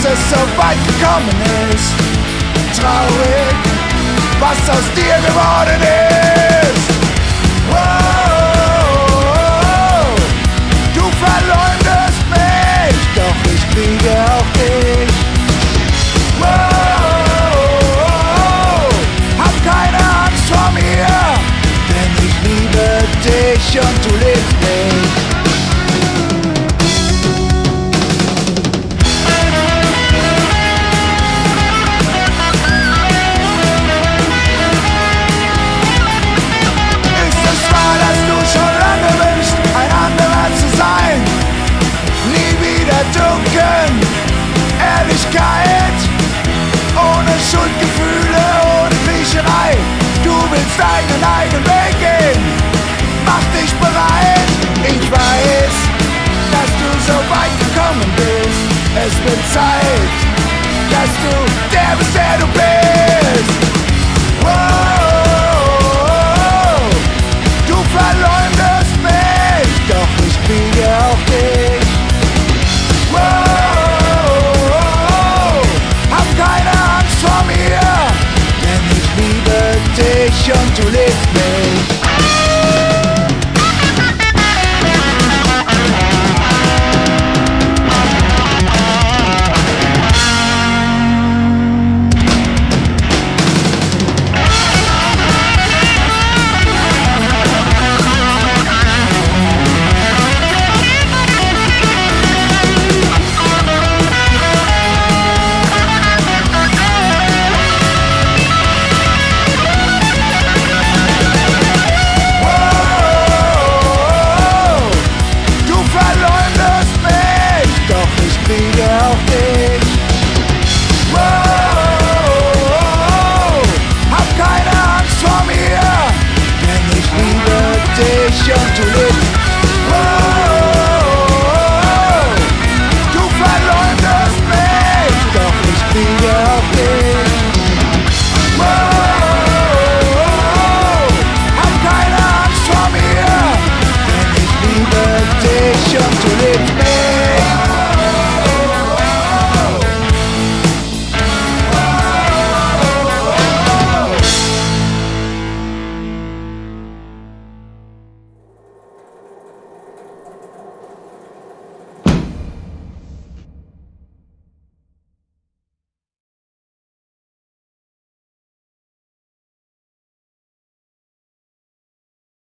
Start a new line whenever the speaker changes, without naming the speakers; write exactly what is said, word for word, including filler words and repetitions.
es so weit gekommen ist. Traurig, was aus dir geworden ist. Oh, oh, oh, du verleumdest mich, doch ich liebe auch dich. Oh, oh, oh, hab keine Angst vor mir, denn ich liebe dich und du liebst mich. Ehrlichkeit, ohne Schuldgefühle, ohne Kriecherei. Du willst deinen eigenen Weg gehen, mach dich bereit. Ich weiß, dass du so weit gekommen bist. Es wird Zeit, dass du der bist, der du bist.